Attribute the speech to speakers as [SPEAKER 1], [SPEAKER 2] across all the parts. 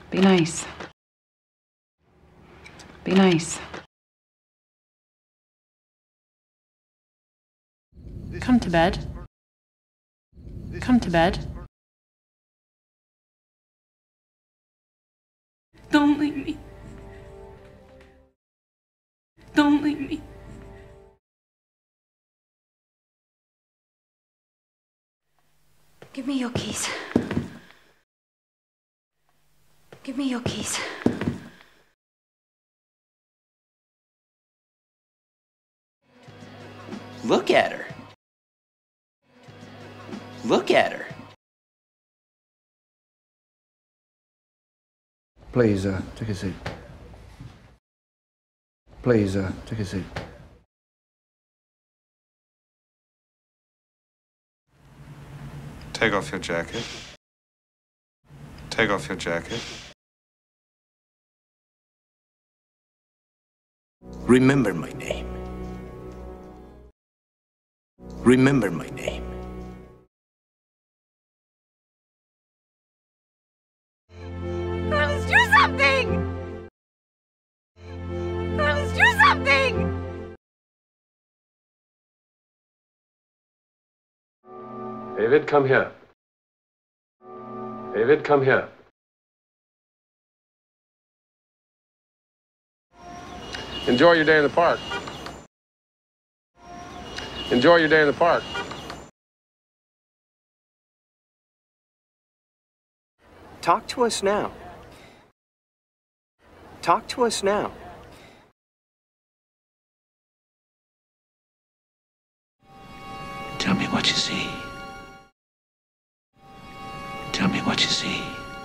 [SPEAKER 1] Be nice. Be nice.
[SPEAKER 2] Come to bed. Come to bed. Don't leave me. Don't leave me.
[SPEAKER 3] Give me your keys. Give me your keys.
[SPEAKER 4] Look at her. Look at her.
[SPEAKER 5] Please, take a seat. Please, take a seat.
[SPEAKER 6] Take off your jacket. Take off your jacket.
[SPEAKER 4] Remember my name. Remember my name.
[SPEAKER 3] Carlos, do something! Carlos, do something!
[SPEAKER 7] David, come here. David, come here. Enjoy your day in the park. Enjoy your day in the park.
[SPEAKER 8] Talk to us now. Talk to us now.
[SPEAKER 4] Tell me what you see. Tell me what you see.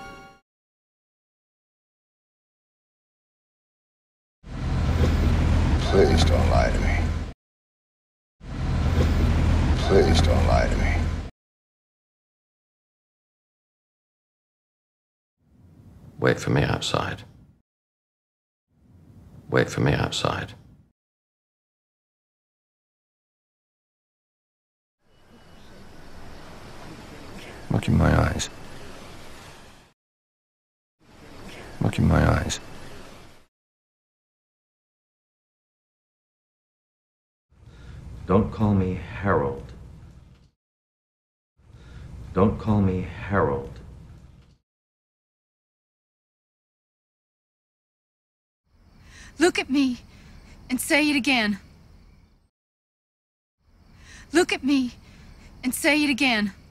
[SPEAKER 5] Please don't lie to me. Please don't lie to me.
[SPEAKER 9] Wait for me outside. Wait for me outside.
[SPEAKER 5] Look in my eyes. Look in my eyes.
[SPEAKER 9] Don't call me Harold. Don't call me Harold.
[SPEAKER 2] Look at me and say it again. Look at me and say it again.